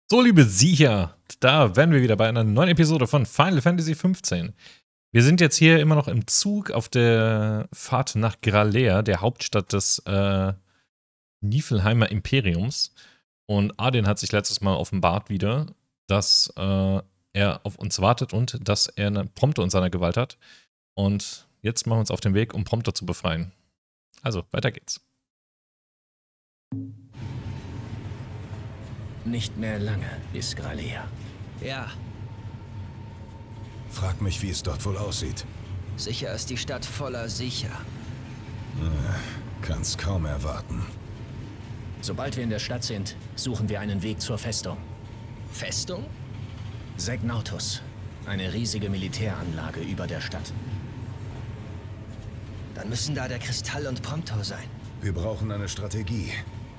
So, liebe Siecher, da wären wir wieder bei einer neuen Episode von Final Fantasy XV. Wir sind jetzt hier immer noch im Zug auf der Fahrt nach Gralea, der Hauptstadt des Niflheimer Imperiums. Und Ardyn hat sich letztes Mal offenbart wieder, dass er auf uns wartet und dass er eine Prompto in seiner Gewalt hat. Und jetzt machen wir uns auf den Weg, um Prompto zu befreien. Also, weiter geht's. Nicht mehr lange ist Gralea. Ja, Frag mich, wie es dort wohl aussieht. sicher ist die Stadt voller Sicher. Kann's kaum erwarten. Sobald wir in der Stadt sind, suchen wir einen Weg zur Festung. Festung? Segnautus. Eine riesige Militäranlage über der Stadt. Dann müssen da der Kristall und Prompto sein. Wir brauchen eine Strategie.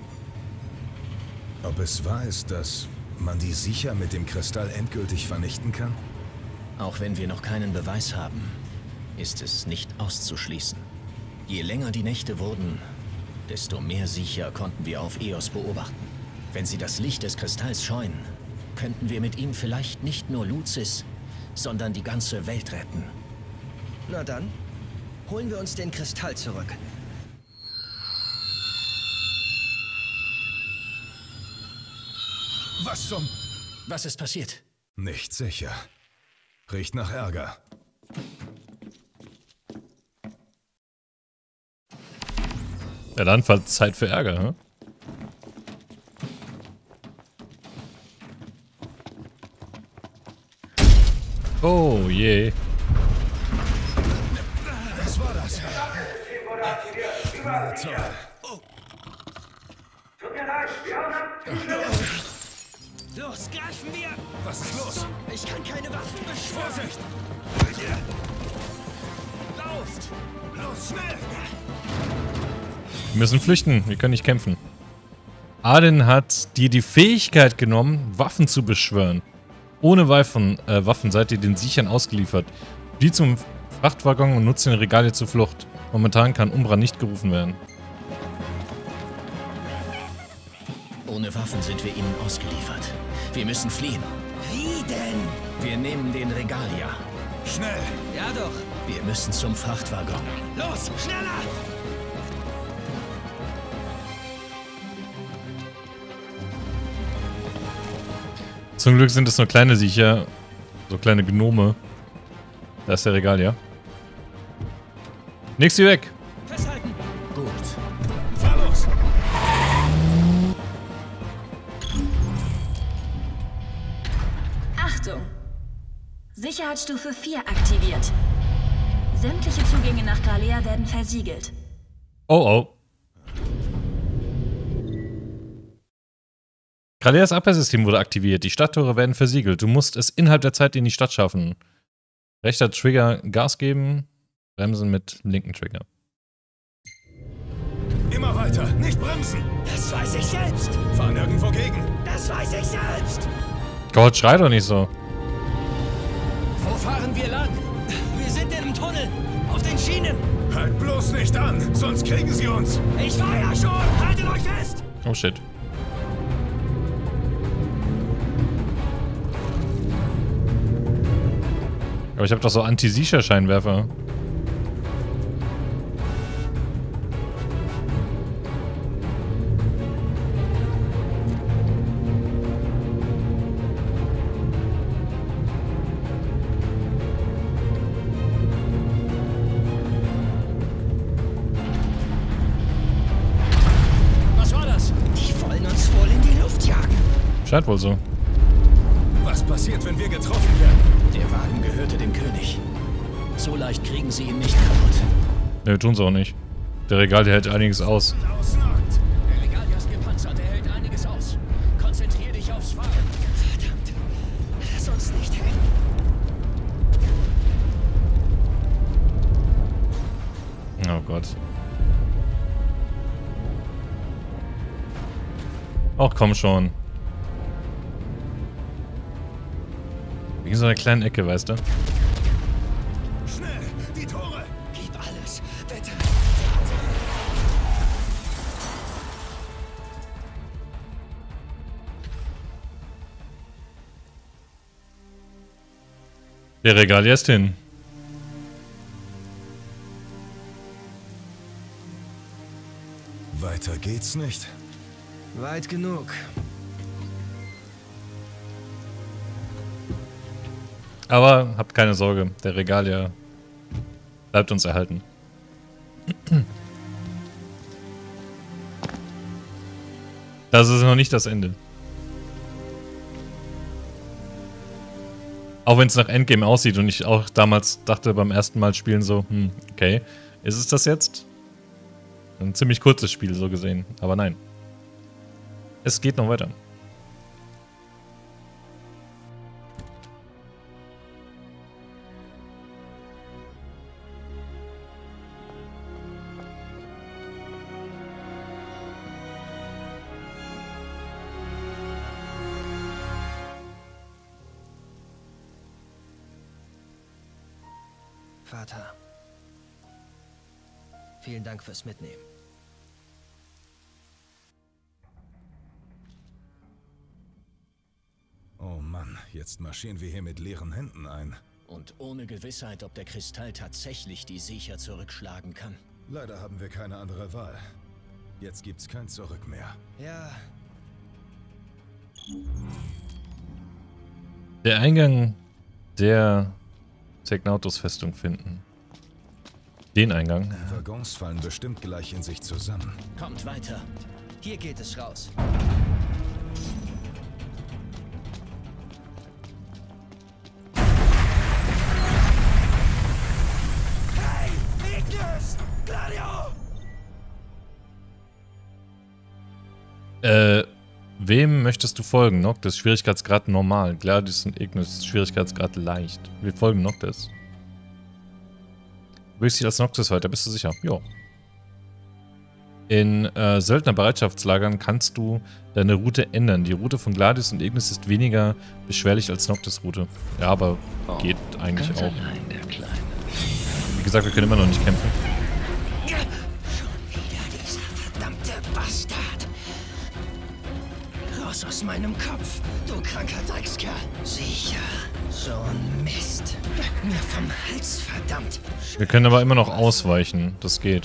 Ob es wahr ist, dass man die sicher mit dem Kristall endgültig vernichten kann? Auch wenn wir noch keinen Beweis haben, ist es nicht auszuschließen. Je länger die Nächte wurden, desto mehr Sicher konnten wir auf Eos beobachten. Wenn sie das Licht des Kristalls scheuen, könnten wir mit ihm vielleicht nicht nur Lucis, sondern die ganze Welt retten. Na dann, holen wir uns den Kristall zurück. Was zum... Was ist passiert? Nicht sicher. Riecht nach Ärger. Ja, dann war Zeit für Ärger, hm? Oh je. Was war das? Na toll. Tut mir leid, wir haben... Los, greifen wir! Was ist los? Ich kann keine Waffen beschwören! Vorsicht! Lauft! Los, schnell! Wir müssen flüchten, wir können nicht kämpfen. Ardyn hat dir die Fähigkeit genommen, Waffen zu beschwören. Ohne Waffen seid ihr den Sichern ausgeliefert. Die zum Frachtwaggon und nutzen den Regalie zur Flucht. Momentan kann Umbra nicht gerufen werden. Ohne Waffen sind wir ihnen ausgeliefert. Wir müssen fliehen. Wie denn? Wir nehmen den Regalia. Schnell! Ja doch! Wir müssen zum Frachtwaggon. Los, schneller! Zum Glück sind es nur kleine Sicher. So kleine Gnome. Da ist der Regal, ja. Nix hier weg. Festhalten! Gut. Fahr los! Achtung! Sicherheitsstufe 4 aktiviert. Sämtliche Zugänge nach Gralea werden versiegelt. Oh oh. Graleas Abwehrsystem wurde aktiviert. Die Stadttore werden versiegelt. Du musst es innerhalb der Zeit in die Stadt schaffen. Rechter Trigger Gas geben. Bremsen mit linken Trigger. Immer weiter! Nicht bremsen! Das weiß ich selbst! Fahr nirgendwo gegen! Das weiß ich selbst! Gott, schrei doch nicht so. Wo fahren wir lang? Wir sind in einem Tunnel! Auf den Schienen! Halt bloß nicht an, sonst kriegen sie uns! Ich war ja schon! Haltet euch fest! Oh shit. Aber ich habe doch so Anti-Sicher-Scheinwerfer. Was war das? Die wollen uns wohl in die Luft jagen. Scheint wohl so. Was passiert, wenn wir getroffen werden? Der Wagen gehörte dem König. So leicht kriegen sie ihn nicht kaputt. Ne, tun sie auch nicht. Der Regal, der hält einiges aus. Ausnagt! Der Regalia ist gepanzert, er hält einiges aus. Konzentrier dich aufs Fahren. Verdammt! Lass uns nicht hängen! Oh Gott. Ach komm schon. Wegen so einer kleinen Ecke, weißt du? Schnell! Die Tore! Gib alles, bitte! Der Regalier ist hin. Weiter geht's nicht. Weit genug. Aber habt keine Sorge, der Regalier bleibt uns erhalten. Das ist noch nicht das Ende. Auch wenn es nach Endgame aussieht und ich auch damals dachte beim ersten Mal spielen so, okay, ist es das jetzt? Ein ziemlich kurzes Spiel so gesehen, aber nein. Es geht noch weiter. Vater, vielen Dank fürs Mitnehmen. Oh Mann, jetzt marschieren wir hier mit leeren Händen ein. Und ohne Gewissheit, ob der Kristall tatsächlich die Siecher zurückschlagen kann. Leider haben wir keine andere Wahl. Jetzt gibt's kein Zurück mehr. Ja, Der Eingang der Technautos-Festung finden. Den Eingang. Die Waggons fallen bestimmt gleich in sich zusammen. Kommt weiter. hier geht es raus. Hey, Ignis! Gladio! Wem möchtest du folgen? Noctis, Schwierigkeitsgrad normal. Gladius und Ignis, Schwierigkeitsgrad leicht. Wir folgen Noctis. Du willst dich als Noctis weiter, bist du sicher? Ja. In Söldnerbereitschaftslagern kannst du deine Route ändern. Die Route von Gladius und Ignis ist weniger beschwerlich als Noctis-Route. Ja, aber geht eigentlich Ganz auch. allein, der Kleine. Wie gesagt, wir können immer noch nicht kämpfen. Schon wieder dieser verdammte Bastard. Raus aus meinem Kopf, du kranker Dreckskerl. Sicher, so ein Mist. Bleib mir vom Hals, verdammt. Wir können aber immer noch ausweichen. Das geht.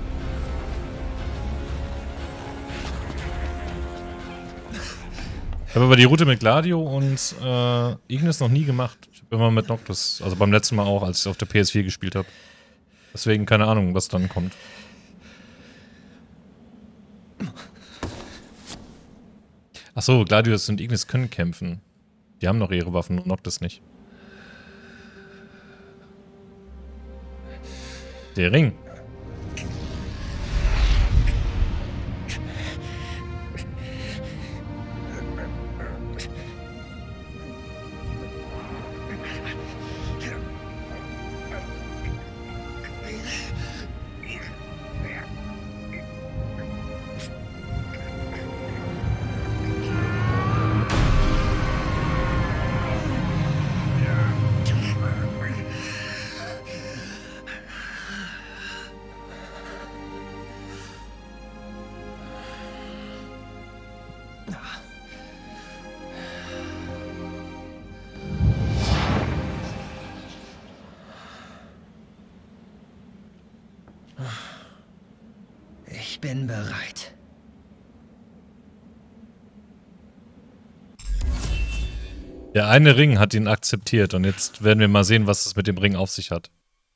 Ich habe aber die Route mit Gladio und Ignis noch nie gemacht. Ich habe immer mit Noctis, also beim letzten Mal auch, als ich auf der PS4 gespielt habe. Deswegen keine Ahnung, was dann kommt. Achso, Gladius und Ignis können kämpfen. Die haben noch ihre Waffen und Noctis nicht. Der Ring. Ich bin bereit. Der eine Ring hat ihn akzeptiert und jetzt werden wir mal sehen, was es mit dem Ring auf sich hat.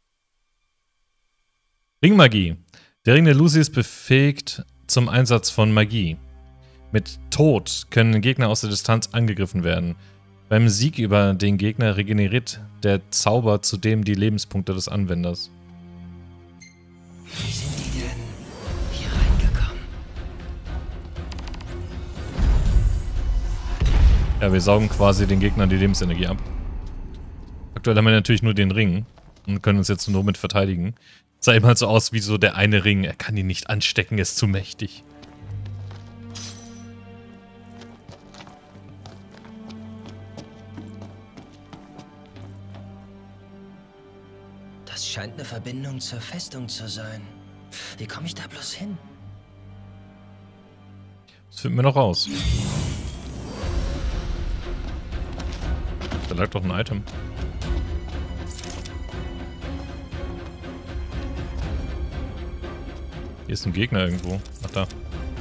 Ringmagie. Der Ring der Lucy befähigt zum Einsatz von Magie. Mit Tod können Gegner aus der Distanz angegriffen werden. Beim Sieg über den Gegner regeneriert der Zauber zudem die Lebenspunkte des Anwenders. Wie sind die denn hier reingekommen? Ja, wir saugen quasi den Gegnern die Lebensenergie ab. Aktuell haben wir natürlich nur den Ring und können uns jetzt nur mit verteidigen. Sah eben halt so aus wie so der eine Ring. Er kann ihn nicht anstecken, er ist zu mächtig. Das scheint eine Verbindung zur Festung zu sein. Wie komme ich da bloß hin? Das finden wir noch raus. Da lag doch ein Item. Hier ist ein Gegner irgendwo. Ach, da.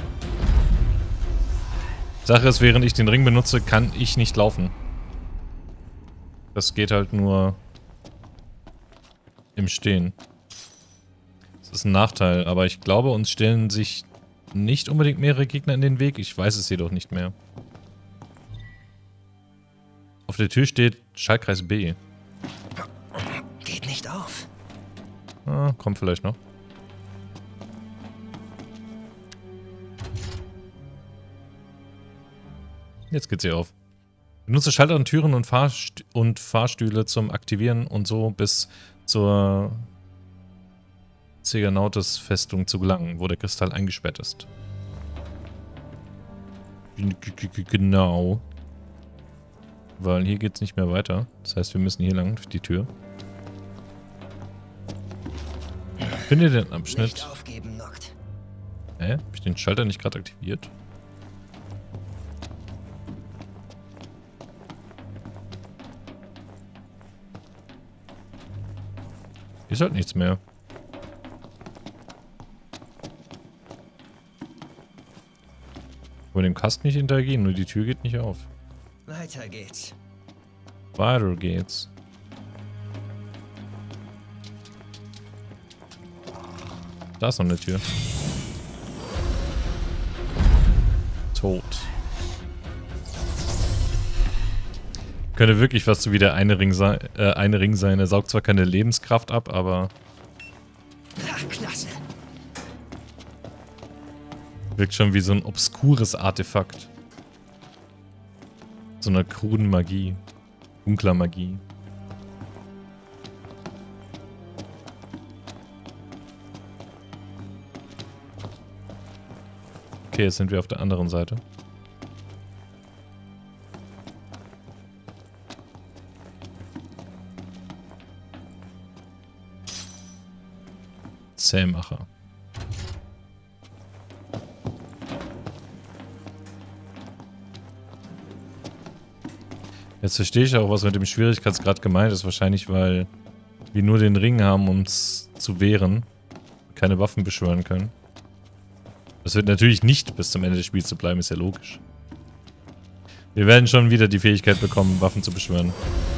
Sache ist, während ich den Ring benutze, kann ich nicht laufen. Das geht halt nur im Stehen. Das ist ein Nachteil, aber ich glaube, uns stellen sich nicht unbedingt mehrere Gegner in den Weg. Ich weiß es jedoch nicht mehr. Auf der Tür steht Schaltkreis B. Geht nicht auf. Ah, kommt vielleicht noch. Jetzt geht's hier auf. Benutze Schalter und Türen und Fahrstühle zum Aktivieren und so bis zur Ceganautis-Festung zu gelangen, wo der Kristall eingesperrt ist. Genau. Weil hier geht's nicht mehr weiter. Das heißt, wir müssen hier lang durch die Tür. Finde den Abschnitt. Nicht aufgeben, Noct. Hä? Hab ich den Schalter nicht gerade aktiviert? Hier ist halt nichts mehr. Über dem Kasten nicht interagieren, nur die Tür geht nicht auf. Weiter geht's. Weiter geht's. Da ist noch eine Tür. Tot. Könnte wirklich fast so wie der eine Ring sein. Er saugt zwar keine Lebenskraft ab, aber Ach, klasse. wirkt schon wie so ein obskures Artefakt. So einer kruden Magie. Dunkler Magie. Okay, jetzt sind wir auf der anderen Seite. Zähmacher. Jetzt verstehe ich auch, was mit dem Schwierigkeitsgrad gemeint ist. Wahrscheinlich, weil wir nur den Ring haben, um es zu wehren. Keine Waffen beschwören können. Das wird natürlich nicht bis zum Ende des Spiels zu bleiben, ist ja logisch. Wir werden schon wieder die Fähigkeit bekommen, Waffen zu beschwören.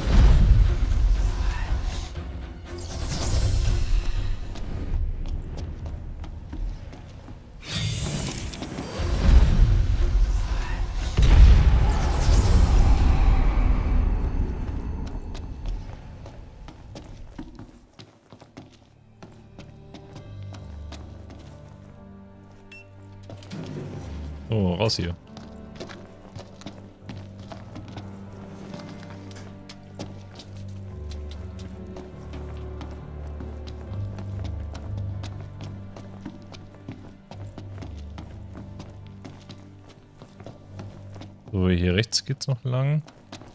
Oh, raus hier. So, hier rechts geht's noch lang.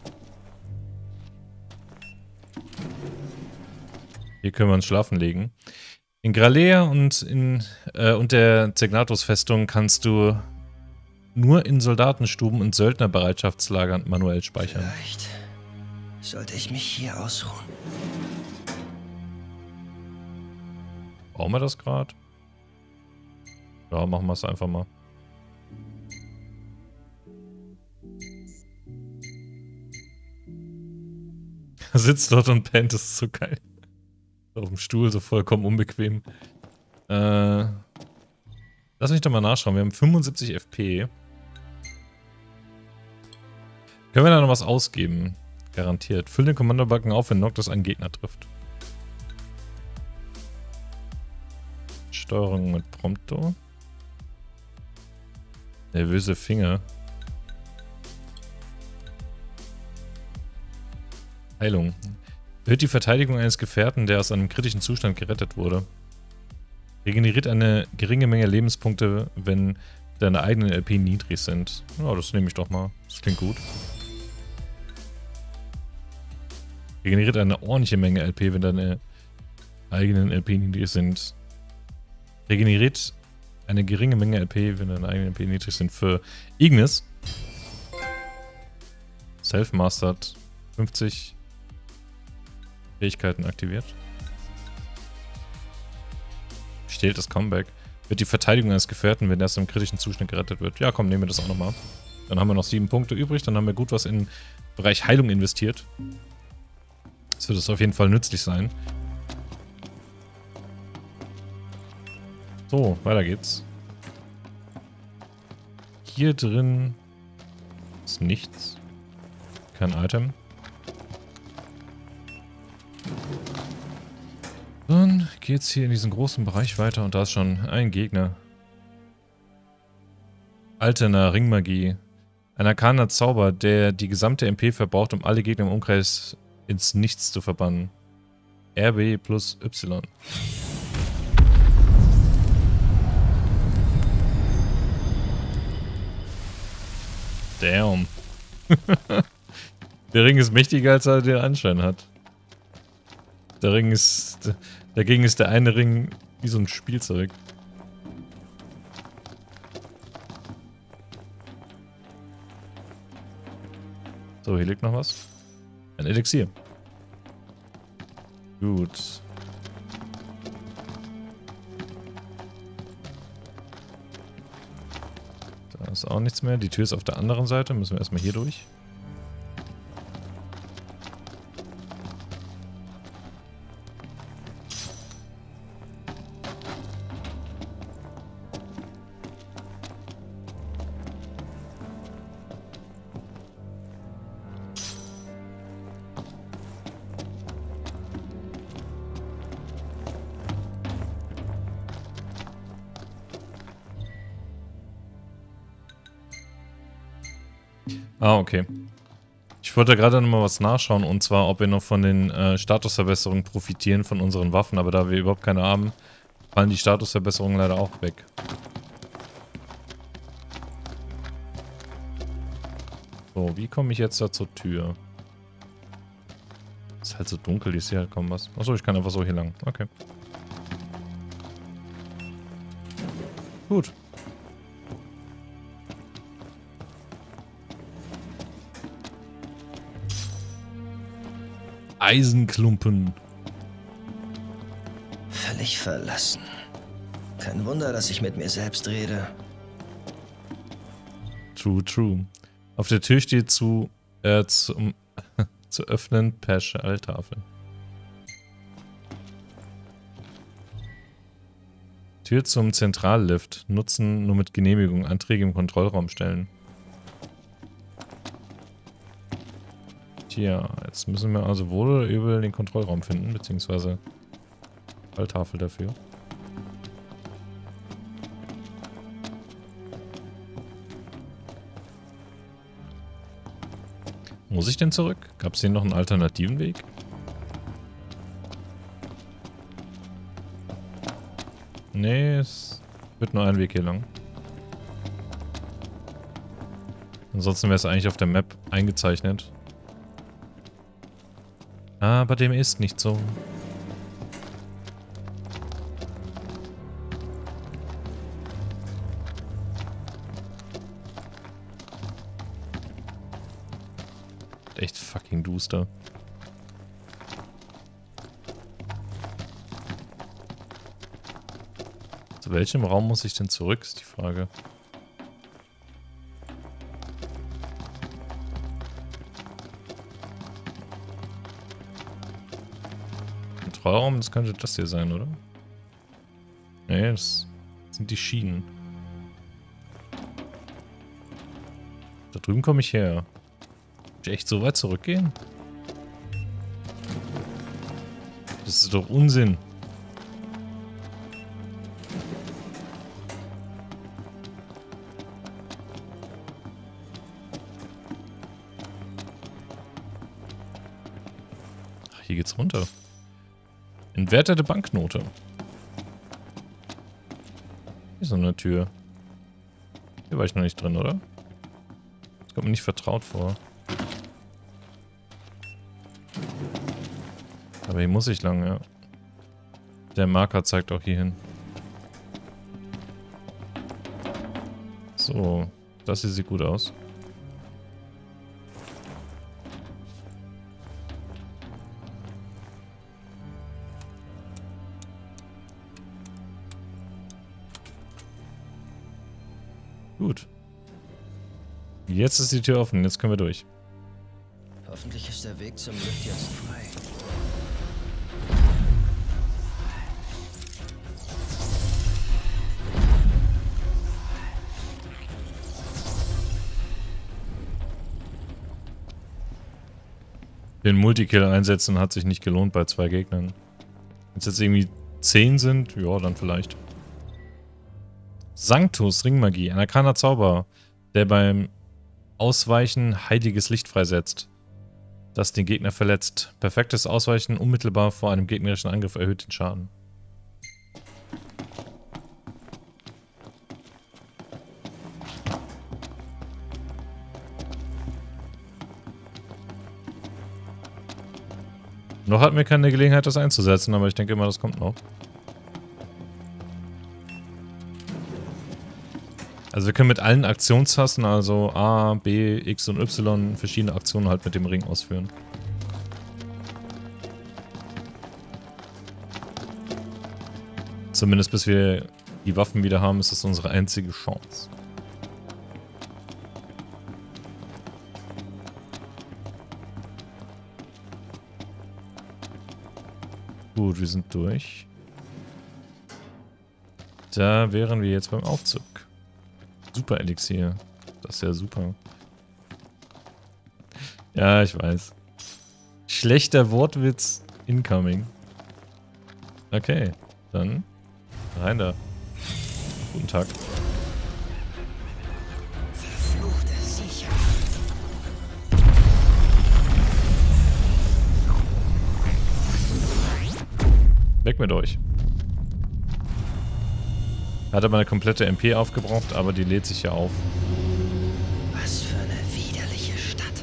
Hier können wir uns schlafen legen. In Gralea und der Cegnatus-Festung kannst du nur in Soldatenstuben und Söldnerbereitschaftslagern manuell speichern. Vielleicht sollte ich mich hier ausruhen. Brauchen wir das gerade? Ja, machen wir es einfach mal. Er sitzt dort und pennt, das ist so geil. Auf dem Stuhl, so vollkommen unbequem. Lass mich doch mal nachschauen. Wir haben 75 FP. Können wir da noch was ausgeben? Garantiert. Füll den Kommandobalken auf, wenn Noctis einen Gegner trifft. Steuerung mit Prompto. Nervöse Finger. Heilung. Erhöht die Verteidigung eines Gefährten, der aus einem kritischen Zustand gerettet wurde. Regeneriert eine geringe Menge Lebenspunkte, wenn deine eigenen LP niedrig sind. Ja, das nehme ich doch mal. Das klingt gut. Regeneriert eine ordentliche Menge LP, wenn deine eigenen LP niedrig sind. Regeneriert eine geringe Menge LP, wenn deine eigenen LP niedrig sind. Für Ignis. Self-Mastered. 50 Fähigkeiten aktiviert. Stellt das Comeback. Wird die Verteidigung eines Gefährten, wenn er erst im kritischen Zustand gerettet wird. Ja, komm, nehmen wir das auch nochmal. Dann haben wir noch 7 Punkte übrig. Dann haben wir gut was in den Bereich Heilung investiert. Das wird es auf jeden Fall nützlich sein. So, weiter geht's. Hier drin ist nichts. Kein Item. Dann geht's hier in diesen großen Bereich weiter und da ist schon ein Gegner. Alterner Ringmagie. Ein arkaner Zauber, der die gesamte MP verbraucht, um alle Gegner im Umkreis ins Nichts zu verbannen. RB plus Y. Damn. Der Ring ist mächtiger, als er den Anschein hat. Dagegen ist der eine Ring wie so ein Spielzeug. So, hier liegt noch was. Ein Elixier. Gut. Da ist auch nichts mehr. Die Tür ist auf der anderen Seite. Müssen wir erstmal hier durch. Ah, okay. Ich wollte gerade noch mal was nachschauen, und zwar, ob wir noch von den Statusverbesserungen profitieren von unseren Waffen, aber da wir überhaupt keine haben, fallen die Statusverbesserungen leider auch weg. So, wie komme ich jetzt da zur Tür? Ist halt so dunkel, ich sehe halt kaum was. Achso, ich kann einfach so hier lang. Okay. Gut. Eisenklumpen. Völlig verlassen. Kein Wunder, dass ich mit mir selbst rede. True, true. Auf der Tür steht zu öffnen per Schalltafel. Tür zum Zentrallift. Nutzen nur mit Genehmigung. Anträge im Kontrollraum stellen. Tja, jetzt müssen wir also wohl oder übel den Kontrollraum finden, beziehungsweise Schalltafel dafür. Muss ich denn zurück? Gab es hier noch einen alternativen Weg? Nee, es wird nur ein Weg hier lang. Ansonsten wäre es eigentlich auf der Map eingezeichnet. Aber dem ist nicht so. Echt fucking duster. Zu welchem Raum muss ich denn zurück, ist die Frage. Kontrollraum, das könnte das hier sein, oder? Nee, das sind die Schienen. Da drüben komme ich her. Muss ich echt so weit zurückgehen? Das ist doch Unsinn. Ach, hier geht's runter. Entwertete Banknote. Hier ist noch eine Tür. Hier war ich noch nicht drin, oder? Das kommt mir nicht vertraut vor. Aber hier muss ich lang, ja. Der Marker zeigt auch hier hin. So, das hier sieht gut aus. Gut. Jetzt ist die Tür offen, jetzt können wir durch. Hoffentlich ist der Weg zum Lift jetzt frei. Den Multikill einsetzen hat sich nicht gelohnt bei 2 Gegnern. Wenn es jetzt irgendwie 10 sind, ja, dann vielleicht. Sanctus, Ringmagie, ein arkaner Zauber, der beim Ausweichen heiliges Licht freisetzt, das den Gegner verletzt. Perfektes Ausweichen unmittelbar vor einem gegnerischen Angriff erhöht den Schaden. Noch hatten wir keine Gelegenheit, das einzusetzen, aber ich denke immer, das kommt noch. Also wir können mit allen Aktionstasten, also A, B, X und Y, verschiedene Aktionen halt mit dem Ring ausführen. Zumindest bis wir die Waffen wieder haben, ist das unsere einzige Chance. Gut, wir sind durch. Da wären wir jetzt beim Aufzug. Super Elixier. Das ist ja super. Ja, ich weiß. Schlechter Wortwitz incoming. Okay, dann rein da. Guten Tag. Verfluchte Sicher. Weg mit euch. Hat aber eine komplette MP aufgebraucht, aber die lädt sich ja auf. Was für eine widerliche Stadt.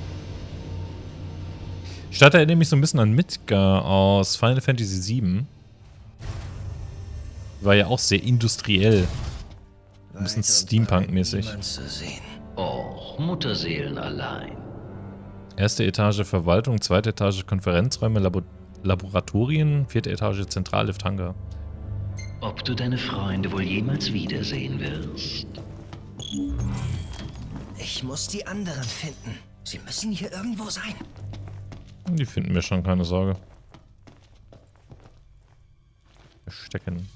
Stadt erinnert mich so ein bisschen an Midgar aus Final Fantasy VII. War ja auch sehr industriell. Ein bisschen Steampunk-mäßig. Och, Mutterseelen allein. Erste Etage Verwaltung, zweite Etage Konferenzräume, Laboratorien, vierte Etage Zentrallift-Hangar. Ob du deine Freunde wohl jemals wiedersehen wirst? Ich muss die anderen finden. Sie müssen hier irgendwo sein. Die finden wir schon, keine Sorge. Verstecken.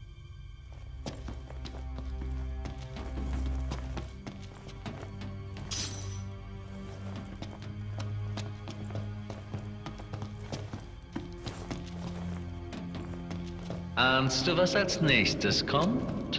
Ahnst du, was als nächstes kommt?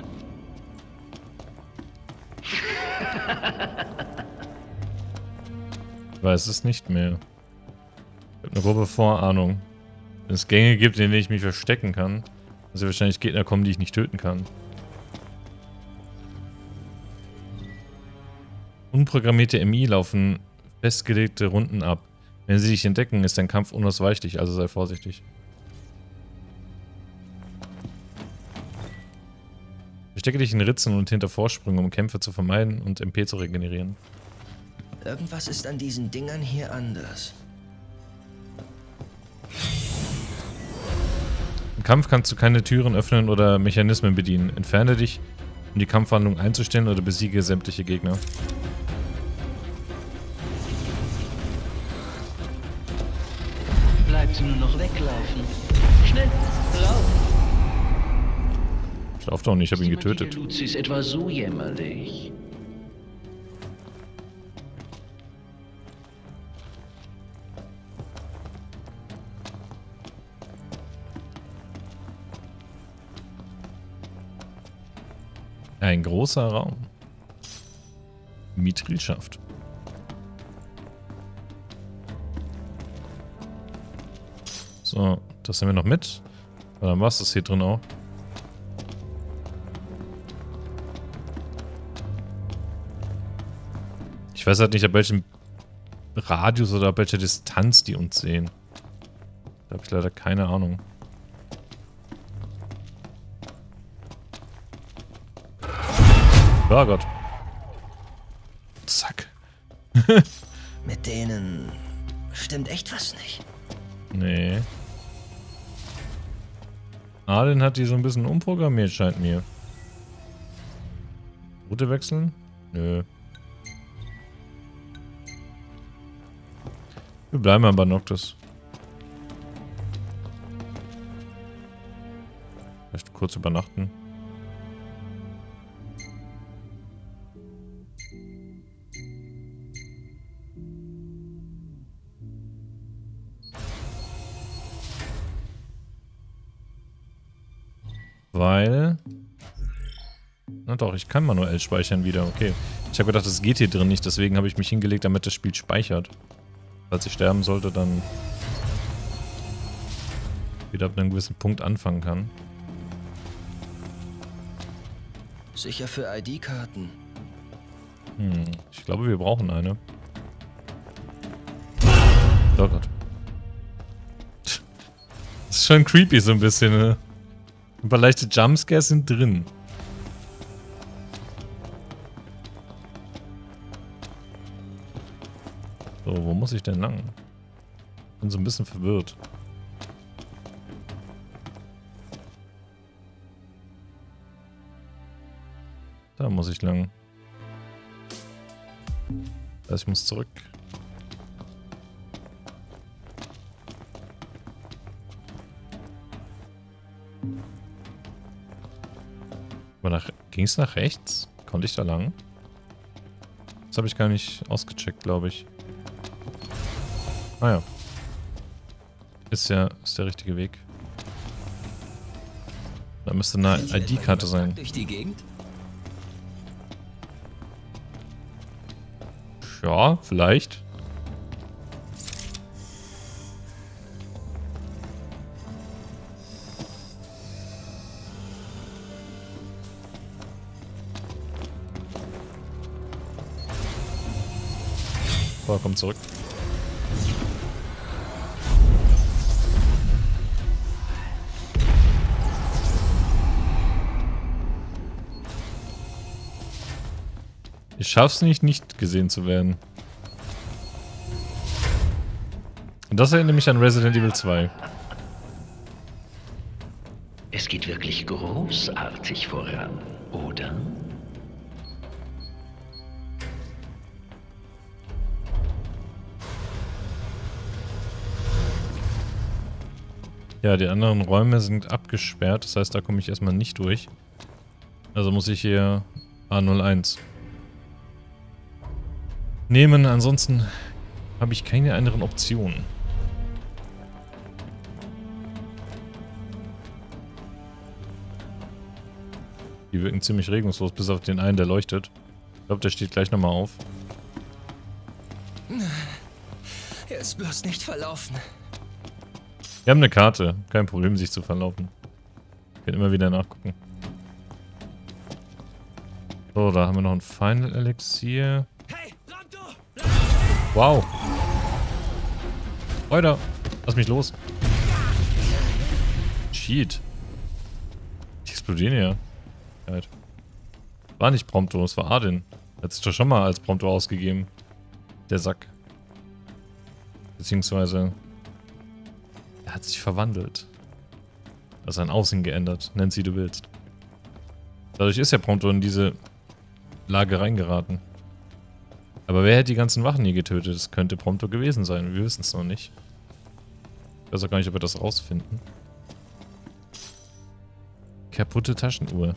Ich weiß es nicht mehr. Ich habe eine grobe Vorahnung. Wenn es Gänge gibt, in denen ich mich verstecken kann, also wahrscheinlich Gegner kommen, die ich nicht töten kann. Unprogrammierte MI laufen festgelegte Runden ab. Wenn sie dich entdecken, ist dein Kampf unausweichlich, also sei vorsichtig. Verstecke dich in Ritzen und hinter Vorsprüngen, um Kämpfe zu vermeiden und MP zu regenerieren. Irgendwas ist an diesen Dingern hier anders. Im Kampf kannst du keine Türen öffnen oder Mechanismen bedienen. Entferne dich, um die Kampfhandlung einzustellen, oder besiege sämtliche Gegner. Bleibt nur noch weglaufen. Schnell, lauf! Ich lauf doch nicht, ich habe ihn getötet. Luzi ist etwa so jämmerlich. Ein großer Raum. Mitrilschaft. So, das nehmen wir noch mit. Und dann war es das hier drin auch. Ich weiß halt nicht, ab welchem Radius oder ab welcher Distanz die uns sehen. Da habe ich leider keine Ahnung. Oh Gott. Zack. Mit denen stimmt echt was nicht. Nee. Arden hat die so ein bisschen umprogrammiert, scheint mir. Route wechseln? Nö. Wir bleiben aber Noctis. Vielleicht kurz übernachten. Weil... Na doch, ich kann manuell speichern wieder, okay. Ich habe gedacht, das geht hier drin nicht, deswegen habe ich mich hingelegt, damit das Spiel speichert. Falls ich sterben sollte, dann wieder ab einem gewissen Punkt anfangen kann. Sicher für ID-Karten. Ich glaube, wir brauchen eine. Oh Gott. Das ist schon creepy so ein bisschen, ne? Ein paar leichte Jumpscares sind drin. So, wo muss ich denn lang? Bin so ein bisschen verwirrt. Da muss ich lang. Das heißt, ich muss zurück. Aber ging es nach rechts? Konnte ich da lang? Das habe ich gar nicht ausgecheckt, glaube ich. Ah ja. Ist der richtige Weg. Da müsste eine ID-Karte sein. Durch die Gegend? Ja, vielleicht. So, komm zurück. Ich schaff's nicht gesehen zu werden. Und das erinnert mich an Resident Evil 2. Es geht wirklich großartig voran, oder? Ja, die anderen Räume sind abgesperrt. Das heißt, da komme ich erstmal nicht durch. Also muss ich hier A01 nehmen. Ansonsten habe ich keine anderen Optionen. Die wirken ziemlich regungslos, bis auf den einen, der leuchtet. Ich glaube, der steht gleich nochmal auf. Jetzt bloß nicht verlaufen. Wir haben eine Karte. Kein Problem, sich zu verlaufen. Ich kann immer wieder nachgucken. So, da haben wir noch ein Final Elixier. Hey, Prompto! Wow. Leute, lass mich los. Shit. Die explodieren ja. War nicht Prompto, es war Arden. Hat sich doch schon mal als Prompto ausgegeben. Der Sack. Beziehungsweise... Er hat sich verwandelt. Also sein Aussehen geändert. Nenn sie, wie du willst. Dadurch ist ja Prompto in diese Lage reingeraten. Aber wer hätte die ganzen Wachen hier getötet? Das könnte Prompto gewesen sein. Wir wissen es noch nicht. Ich weiß auch gar nicht, ob wir das rausfinden. Kaputte Taschenuhr.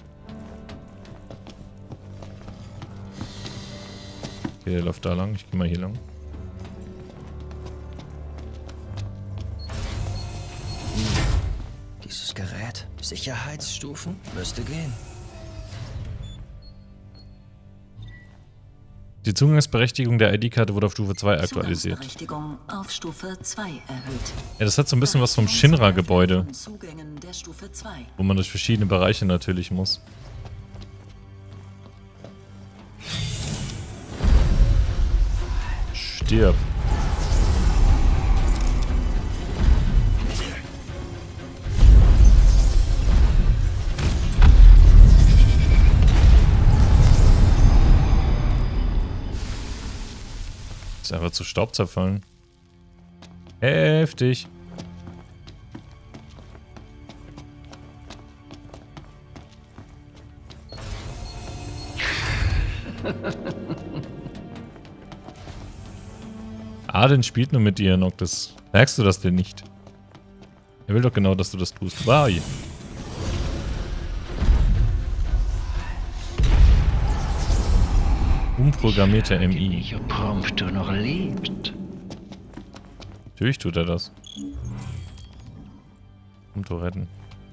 Okay, der läuft da lang. Ich gehe mal hier lang. Dieses Gerät, Sicherheitsstufen, müsste gehen. Die Zugangsberechtigung der ID-Karte wurde auf Stufe 2 aktualisiert. Zugangsberechtigung auf Stufe 2 erhöht. Ja, das hat so ein bisschen was vom Shinra-Gebäude, Zugängen der Stufe 2. wo man durch verschiedene Bereiche natürlich muss. Stirb. Ist einfach zu Staub zerfallen. Heftig. Arden spielt nur mit dir, Noctis. Merkst du das denn nicht? Er will doch genau, dass du das tust. Bye. Umprogrammierter MI. Nicht, ob Prompto noch lebt. Natürlich tut er das. Prompto retten.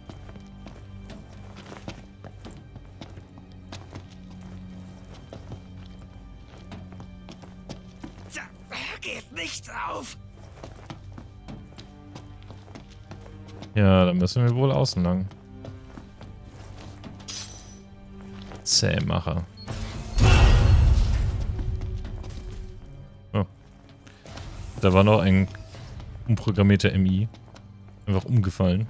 Da geht nichts auf. Ja, dann müssen wir wohl außen lang. Zähmacher. Oh. Da war noch ein umprogrammierter MI. Einfach umgefallen.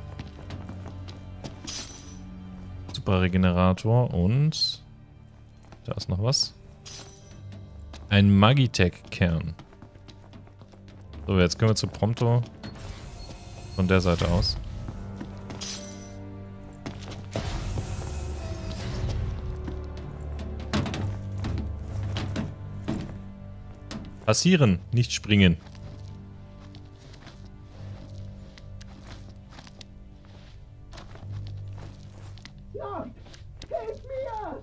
Super Regenerator und... Da ist noch was. Ein Magitech-Kern. So, jetzt können wir zu Prompto. Von der Seite aus. Passieren, nicht springen. Ja, hilf mir!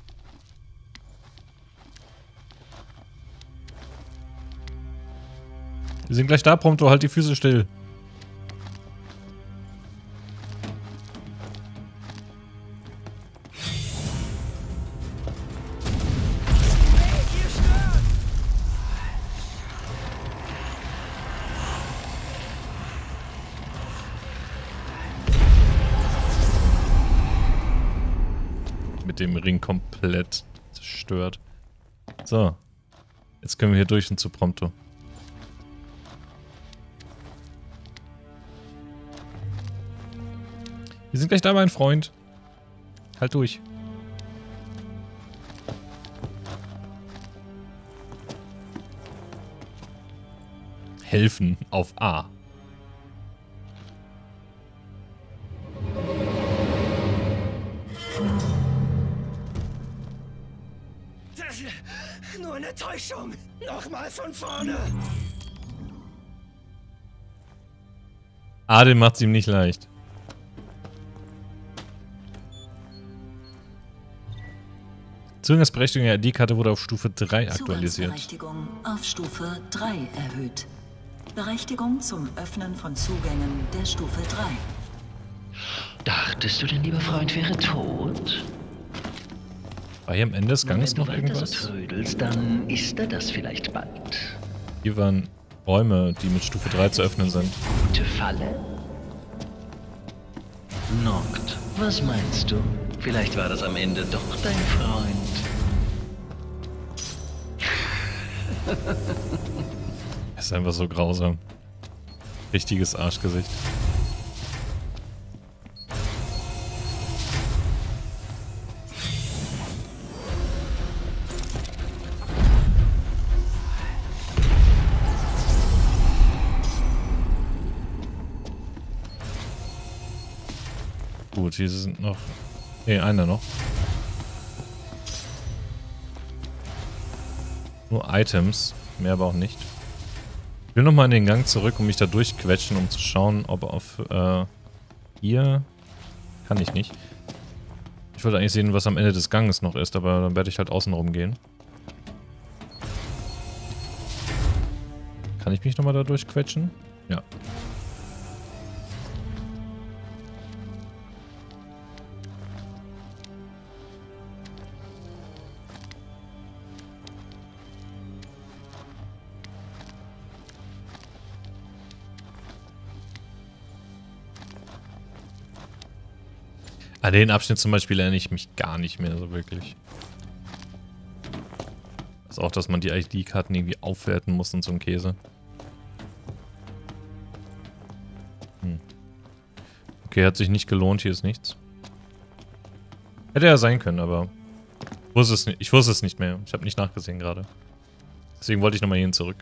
Wir sind gleich da, Prompto, halt die Füße still. Mit dem Ring komplett zerstört. So. Jetzt können wir hier durch und zu Prompto. Wir sind gleich da, mein Freund. Halt durch. Helfen auf A. Das ist nur eine Täuschung. Nochmal von vorne. Arden macht es ihm nicht leicht. Zugangsberechtigung der ID-Karte wurde auf Stufe 3 aktualisiert. Zugangsberechtigung auf Stufe 3 erhöht. Berechtigung zum Öffnen von Zugängen der Stufe 3. Dachtest du, dein lieber Freund wäre tot? War hier am Ende des Ganges Wenn noch du weiter irgendwas? so trödelst, dann ist er das vielleicht bald. Hier waren Räume, die mit Stufe 3 zu öffnen sind. Gute Falle? Noct, was meinst du? Vielleicht war das am Ende doch dein Freund. Das ist einfach so grausam. Richtiges Arschgesicht. Gut, hier sind noch... Ne, einer noch. Nur Items, mehr aber auch nicht. Ich will nochmal in den Gang zurück und mich da durchquetschen, um zu schauen, ob auf hier... Kann ich nicht. Ich wollte eigentlich sehen, was am Ende des Ganges noch ist, aber dann werde ich halt außen rum gehen. Kann ich mich nochmal da durchquetschen? Ja. An den Abschnitt zum Beispiel erinnere ich mich gar nicht mehr so wirklich. Also auch, dass man die ID-Karten irgendwie aufwerten muss und so ein Käse. Okay, hat sich nicht gelohnt, hier ist nichts. Hätte ja sein können, aber ich wusste es nicht mehr. Ich habe nicht nachgesehen gerade. Deswegen wollte ich nochmal hierhin zurück.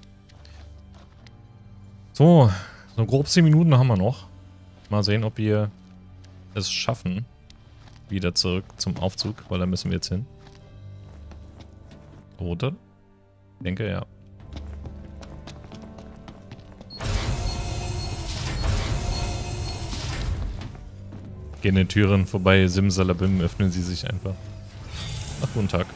So grob 10 Minuten haben wir noch. Mal sehen, ob wir es schaffen. Wieder zurück zum Aufzug, weil da müssen wir jetzt hin. Oder? Ich denke, ja. Gehen den Türen vorbei, Simsalabim, öffnen sie sich einfach. Ach, guten Tag.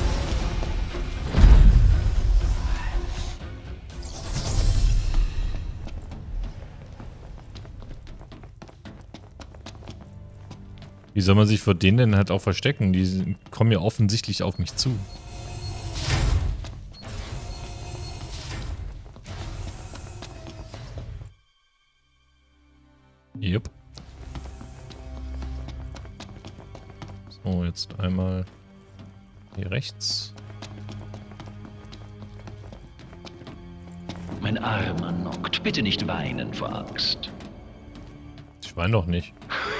Wie soll man sich vor denen denn halt auch verstecken? Die kommen ja offensichtlich auf mich zu. Jupp. So, jetzt einmal hier rechts. Mein armer Noct, bitte nicht weinen vor Angst. Ich weine doch nicht.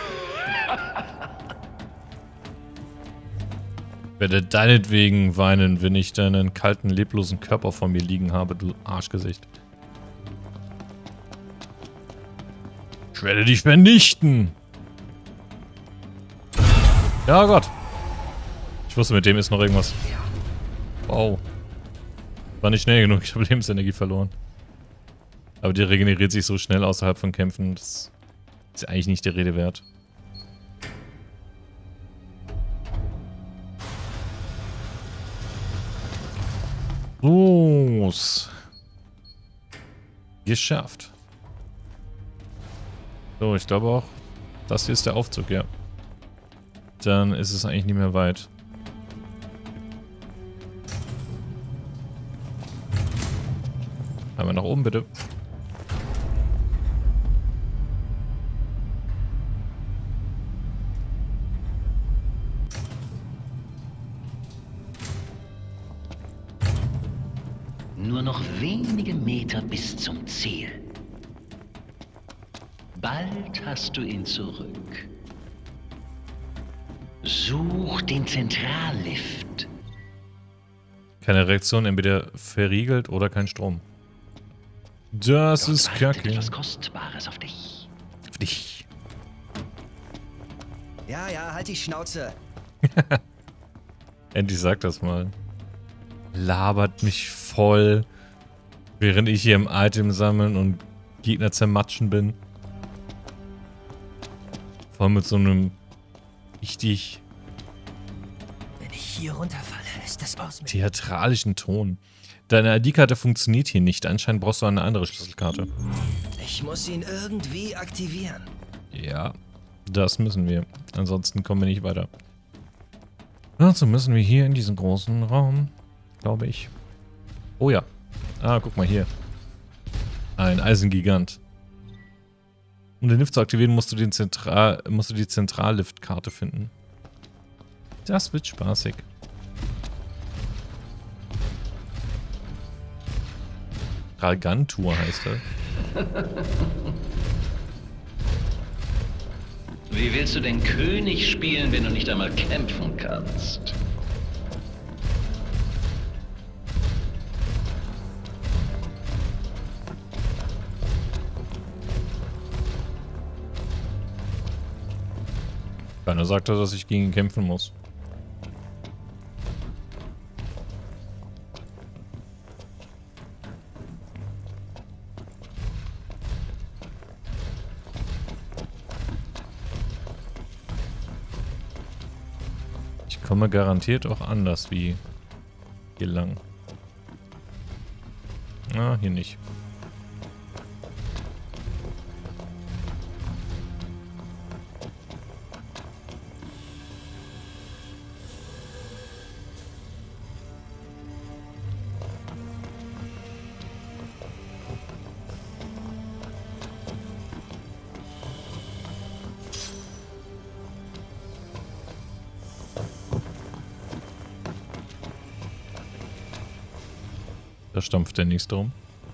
Ich werde deinetwegen weinen, wenn ich deinen kalten, leblosen Körper vor mir liegen habe, du Arschgesicht. Ich werde dich vernichten! Ja Gott. Ich wusste, mit dem ist noch irgendwas. Wow. War nicht schnell genug, ich habe Lebensenergie verloren. Aber die regeneriert sich so schnell außerhalb von Kämpfen, das ist eigentlich nicht der Rede wert. Los. Geschafft. So, ich glaube auch, das hier ist der Aufzug, ja. Dann ist es eigentlich nicht mehr weit. Einmal nach oben, bitte. Nur noch wenige Meter bis zum Ziel. Bald hast du ihn zurück. Such den Zentrallift. Keine Reaktion, entweder verriegelt oder kein Strom. Das Dort ist wartet kacke. etwas Kostbares auf dich. Auf dich. Ja, ja, halt die Schnauze. Endlich sag das mal. Labert mich voll, während ich hier im Item sammeln und Gegner zermatschen bin. Vor allem mit so einem richtig Wenn ich hier runterfalle, ist das aus mit... theatralischen Ton. Deine ID-Karte funktioniert hier nicht. Anscheinend brauchst du eine andere Schlüsselkarte. Ich muss ihn irgendwie aktivieren. Ja, das müssen wir. Ansonsten kommen wir nicht weiter. Dazu müssen wir hier in diesen großen Raum, glaube ich. Oh ja. Ah, guck mal hier. Ein Eisengigant. Um den Lift zu aktivieren, musst du die Zentrallift-Karte finden. Das wird spaßig. Gargantua heißt er. Wie willst du den König spielen, wenn du nicht einmal kämpfen kannst? Keiner sagte, dass ich gegen ihn kämpfen muss. Ich komme garantiert auch anders wie hier lang. Ah, hier nicht. Da stampft der nächste rum.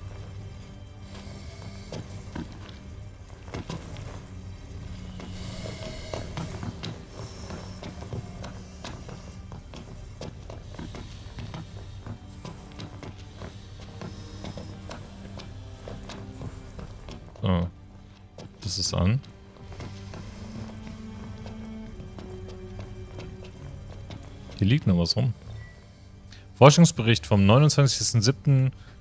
So. Das ist an. Hier liegt noch was rum. Forschungsbericht vom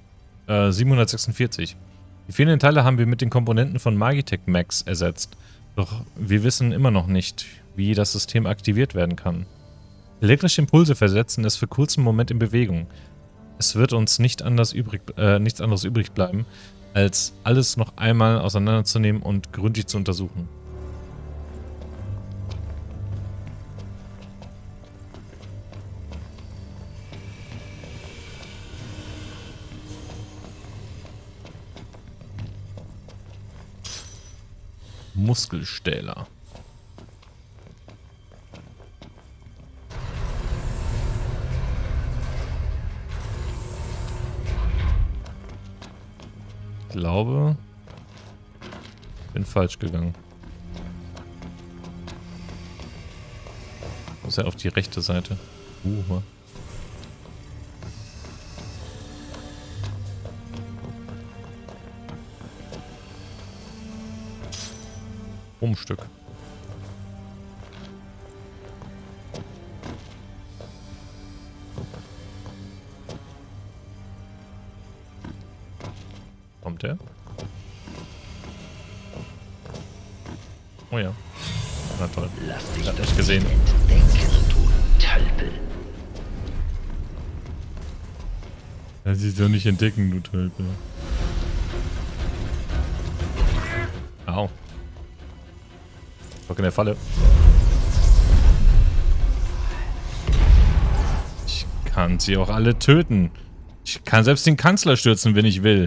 29.07.746. Die fehlenden Teile haben wir mit den Komponenten von Magitech Max ersetzt. Doch wir wissen immer noch nicht, wie das System aktiviert werden kann. Elektrische Impulse versetzen es für kurzen Moment in Bewegung. Es wird uns nichts anderes übrig bleiben, als alles noch einmal auseinanderzunehmen und gründlich zu untersuchen. Muskelstähler. Ich glaube, bin falsch gegangen. Muss ja auf die rechte Seite. Stück. Kommt der? Oh ja. Na toll. Lass dich Hat das nicht gesehen. entdecken, du Tölpel. Lass dich doch nicht entdecken, du Tölpel. Au. Stock in der Falle. Ich kann sie auch alle töten. Ich kann selbst den Kanzler stürzen, wenn ich will.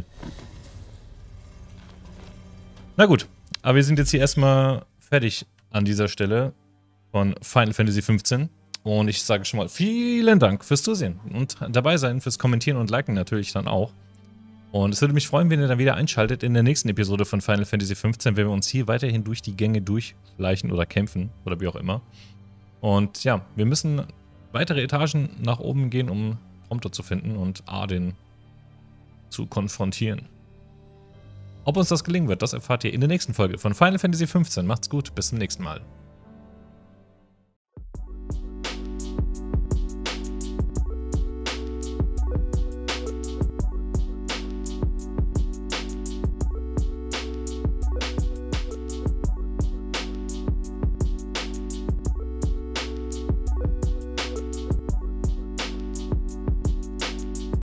Na gut, aber wir sind jetzt hier erstmal fertig an dieser Stelle von Final Fantasy XV. Und ich sage schon mal vielen Dank fürs Zusehen und dabei sein, fürs Kommentieren und Liken natürlich dann auch. Und es würde mich freuen, wenn ihr dann wieder einschaltet in der nächsten Episode von Final Fantasy XV, wenn wir uns hier weiterhin durch die Gänge durchschleichen oder kämpfen oder wie auch immer. Und ja, wir müssen weitere Etagen nach oben gehen, um Prompto zu finden und Ardyn zu konfrontieren. Ob uns das gelingen wird, das erfahrt ihr in der nächsten Folge von Final Fantasy XV. Macht's gut, bis zum nächsten Mal.